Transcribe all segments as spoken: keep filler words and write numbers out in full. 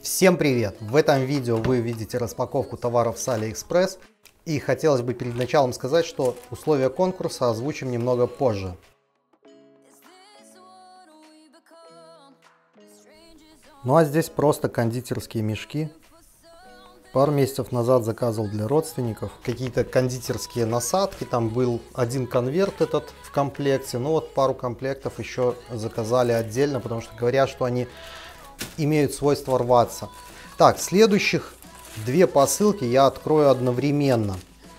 Всем привет! В этом видео вы видите распаковку товаров с AliExpress. И хотелось бы перед началом сказать, что условия конкурса озвучим немного позже. Ну а здесь просто кондитерские мешки. Пару месяцев назад заказывал для родственников какие-то кондитерские насадки. Там был один конверт этот в комплекте. Ну вот пару комплектов еще заказали отдельно, потому что говорят, что они имеют свойство рваться. Так, следующих две посылки я открою одновременно.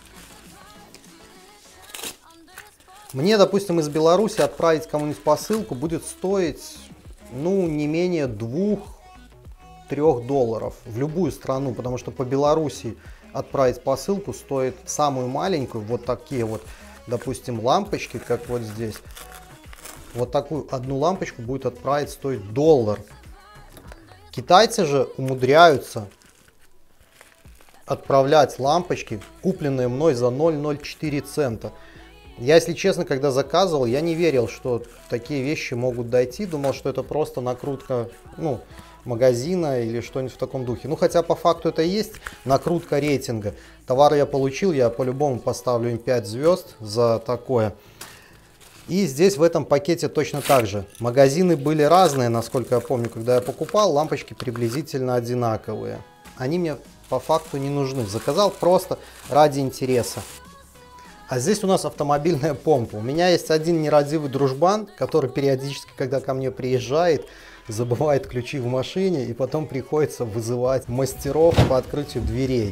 Мне, допустим, из Беларуси отправить кому-нибудь посылку будет стоить, ну, не менее двух-трёх долларов в любую страну, потому что по Беларуси отправить посылку стоит самую маленькую, вот такие вот, допустим, лампочки, как вот здесь. Вот такую одну лампочку будет отправить стоить доллар. Китайцы же умудряются отправлять лампочки, купленные мной за ноль целых ноль четыре цента. Я, если честно, когда заказывал, я не верил, что такие вещи могут дойти. Думал, что это просто накрутка, ну, магазина или что-нибудь в таком духе. Ну, хотя по факту это и есть накрутка рейтинга. Товар я получил, я по-любому поставлю им пять звезд за такое. И здесь в этом пакете точно так же. Магазины были разные, насколько я помню, когда я покупал. Лампочки приблизительно одинаковые. Они мне по факту не нужны. Заказал просто ради интереса. А здесь у нас автомобильная помпа. У меня есть один нерадивый дружбан, который периодически, когда ко мне приезжает, забывает ключи в машине. И потом приходится вызывать мастеров по открытию дверей.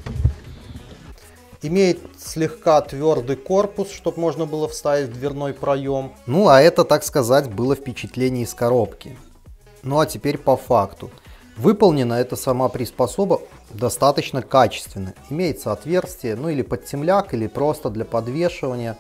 Имеет слегка твердый корпус, чтобы можно было вставить в дверной проем. Ну, а это, так сказать, было впечатление из коробки. Ну, а теперь по факту. Выполнена эта сама приспособа достаточно качественно. Имеется отверстие, ну, или под темляк, или просто для подвешивания.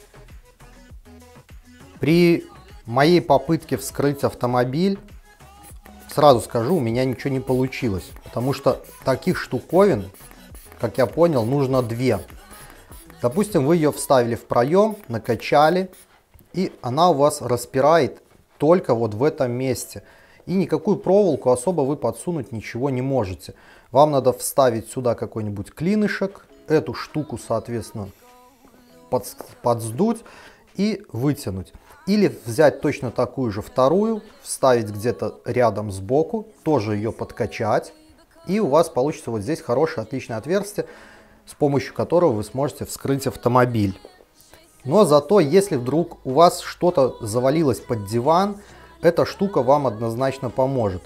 При моей попытке вскрыть автомобиль, сразу скажу, у меня ничего не получилось. Потому что таких штуковин, как я понял, нужно две. Допустим, вы ее вставили в проем, накачали, и она у вас распирает только вот в этом месте. И никакую проволоку особо вы подсунуть ничего не можете. Вам надо вставить сюда какой-нибудь клинышек, эту штуку, соответственно, под, подсдуть и вытянуть. Или взять точно такую же вторую, вставить где-то рядом сбоку, тоже ее подкачать. И у вас получится вот здесь хорошее, отличное отверстие, с помощью которого вы сможете вскрыть автомобиль. Но зато, если вдруг у вас что-то завалилось под диван, эта штука вам однозначно поможет.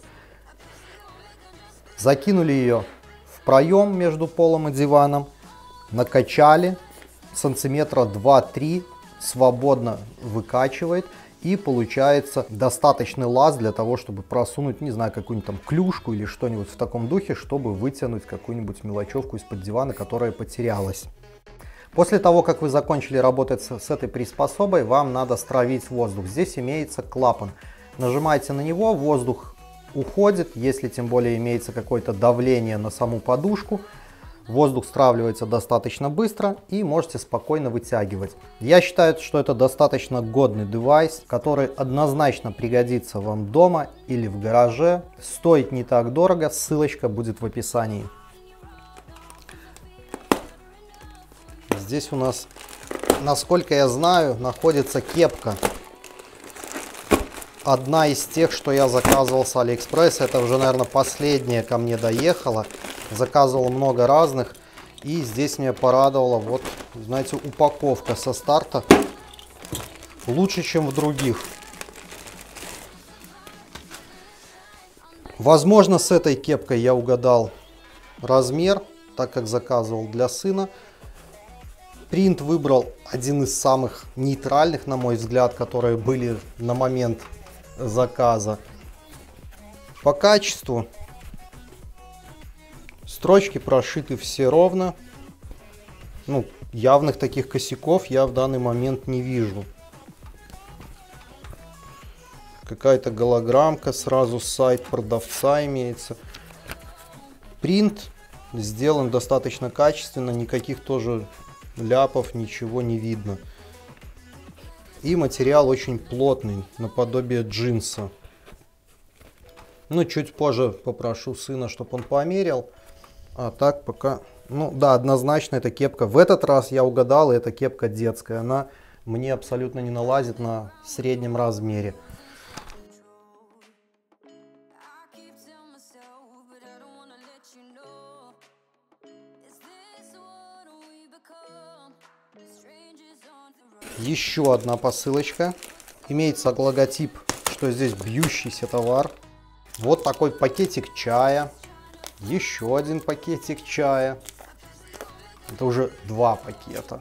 Закинули ее в проем между полом и диваном, накачали, сантиметра два-три, свободно выкачивает. И получается достаточный лаз для того, чтобы просунуть, не знаю, какую-нибудь там клюшку или что-нибудь в таком духе, чтобы вытянуть какую-нибудь мелочевку из-под дивана, которая потерялась. После того, как вы закончили работать с, с этой приспособой, вам надо стравить воздух. Здесь имеется клапан. Нажимаете на него, воздух уходит, если тем более имеется какое-то давление на саму подушку. Воздух стравливается достаточно быстро и можете спокойно вытягивать. Я считаю, что это достаточно годный девайс, который однозначно пригодится вам дома или в гараже. Стоит не так дорого, ссылочка будет в описании. Здесь у нас, насколько я знаю, находится кепка. Одна из тех, что я заказывал с AliExpress. Это уже, наверное, последняя ко мне доехала. Заказывал много разных. И здесь меня порадовала, вот, знаете, упаковка со старта. Лучше, чем в других. Возможно, с этой кепкой я угадал размер, так как заказывал для сына. Принт выбрал один из самых нейтральных, на мой взгляд, которые были на момент заказа. По качеству строчки прошиты все ровно. Ну, явных таких косяков я в данный момент не вижу. Какая-то голограммка, сразу сайт продавца имеется. Принт сделан достаточно качественно, никаких тоже ляпов, ничего не видно. И материал очень плотный, наподобие джинса. Ну, чуть позже попрошу сына, чтобы он померил. А так пока... Ну да, однозначно эта кепка. В этот раз я угадал, и эта кепка детская. Она мне абсолютно не налазит на среднем размере. Еще одна посылочка. Имеется логотип, что здесь бьющийся товар. Вот такой пакетик чая. Еще один пакетик чая. Это уже два пакета.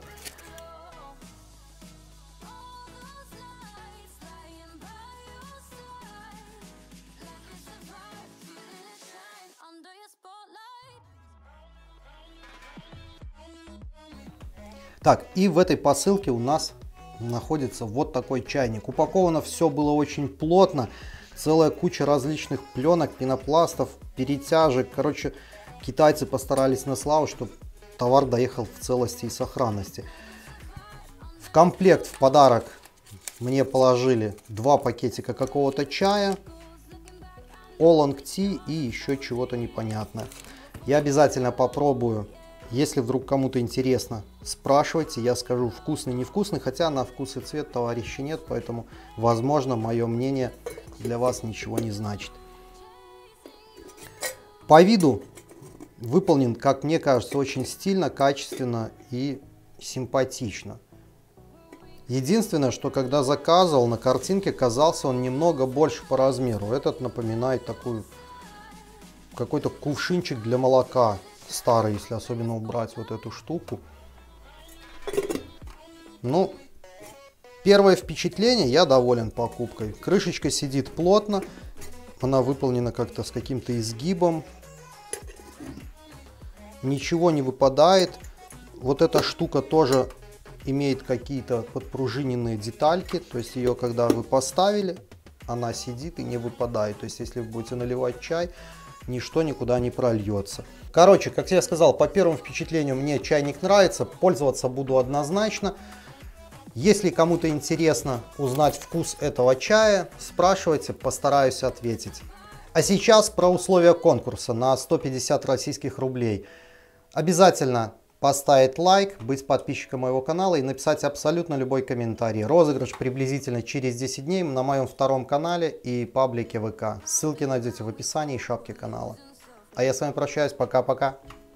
Так, и в этой посылке у нас находится вот такой чайник. Упаковано все было очень плотно. Целая куча различных пленок, пенопластов, перетяжек. Короче, китайцы постарались на славу, чтобы товар доехал в целости и сохранности. В комплект, в подарок мне положили два пакетика какого-то чая, Oolong Tea и еще чего-то непонятное. Я обязательно попробую. Если вдруг кому-то интересно, спрашивайте, я скажу, вкусный, невкусный, хотя на вкус и цвет товарища нет, поэтому, возможно, мое мнение для вас ничего не значит. По виду выполнен, как мне кажется, очень стильно, качественно и симпатично. Единственное, что когда заказывал, на картинке казался он немного больше по размеру. Этот напоминает такую какой-то кувшинчик для молока. Старый, если особенно убрать вот эту штуку. Ну, первое впечатление, я доволен покупкой. Крышечка сидит плотно. Она выполнена как-то с каким-то изгибом. Ничего не выпадает. Вот эта штука тоже имеет какие-то подпружиненные детальки. То есть ее, когда вы поставили, она сидит и не выпадает. То есть если вы будете наливать чай, ничто никуда не прольется. Короче, как я сказал, по первому впечатлению мне чайник нравится, пользоваться буду однозначно. Если кому-то интересно узнать вкус этого чая, спрашивайте, постараюсь ответить. А сейчас про условия конкурса на сто пятьдесят российских рублей. Обязательно поставить лайк, быть подписчиком моего канала и написать абсолютно любой комментарий. Розыгрыш приблизительно через десять дней на моем втором канале и паблике вэ ка. Ссылки найдете в описании и шапке канала. А я с вами прощаюсь. Пока-пока.